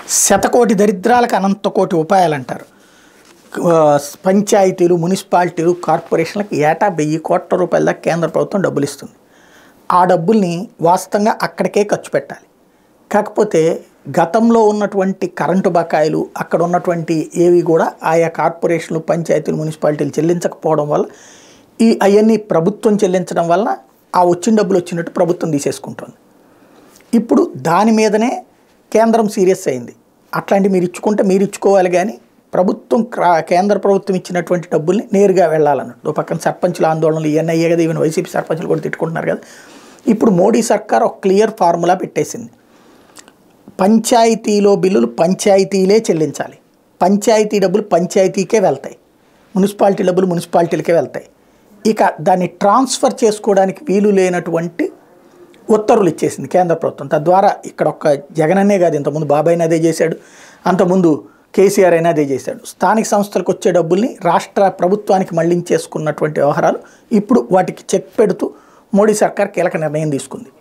శతకోటి దరిద్రాలకు అనంత కోటి ఉపాయాలు అంటారు. పంచాయతీలు, మున్సిపాలిటీలు, కార్పొరేషన్లకు ఏటా 1000 కోట్ల రూపాయల దాకా కేంద్ర ప్రభుత్వం డబ్బులు ఇస్తుంది. ఆ డబ్బుల్ని వాస్తవంగా అక్కడికే ఖర్చు పెట్టాలి. కాకపోతే గతంలో ఉన్నటువంటి కరెంటు బకాయిలు, అక్కడ ఉన్నటువంటి ఏవి కూడా ఆయా కార్పొరేషన్లు, పంచాయతీలు, మున్సిపాలిటీలు చెల్లించకపోవడం వల్ల అవన్నీ ప్రభుత్వం చెల్లించడం వల్ల ఆ వచ్చిన డబ్బులు వచ్చినట్టు ప్రభుత్వం తీసేసుకుంటుంది. ఇప్పుడు దాని మీదనే కేంద్రం సీరియస్ అయింది. అట్లాంటి మీరు ఇచ్చుకుంటే మీరు ఇచ్చుకోవాలి, కానీ ప్రభుత్వం కేంద్ర ప్రభుత్వం ఇచ్చినటువంటి డబ్బుల్ని నేరుగా వెళ్ళాలన్నట్టు. ఓ పక్కన సర్పంచుల ఆందోళనలు ఇవన్నీ అయ్యే కదా, ఈవెన్ వైసీపీ సర్పంచులు కూడా తిట్టుకుంటున్నారు కదా. ఇప్పుడు మోడీ సర్కార్ ఒక క్లియర్ ఫార్ములా పెట్టేసింది. పంచాయతీలో బిల్లులు పంచాయతీలే చెల్లించాలి, పంచాయతీ డబ్బులు పంచాయతీకే వెళ్తాయి, మున్సిపాలిటీ డబ్బులు మున్సిపాలిటీలకే వెళ్తాయి. ఇక దాన్ని ట్రాన్స్ఫర్ చేసుకోవడానికి వీలు లేనటువంటి ఉత్తర్వులు ఇచ్చేసింది కేంద్ర ప్రభుత్వం. తద్వారా ఇక్కడ ఒక్క జగనన్నే కాదు, ఇంతకుముందు బాబాయిని అదే చేశాడు, అంతకుముందు కేసీఆర్ అయినా అదే చేశాడు. స్థానిక సంస్థలకు వచ్చే డబ్బుల్ని రాష్ట్ర ప్రభుత్వానికి మళ్లించేసుకున్నటువంటి వ్యవహారాలు ఇప్పుడు వాటికి చెక్ పెడుతూ మోడీ సర్కార్ కీలక నిర్ణయం తీసుకుంది.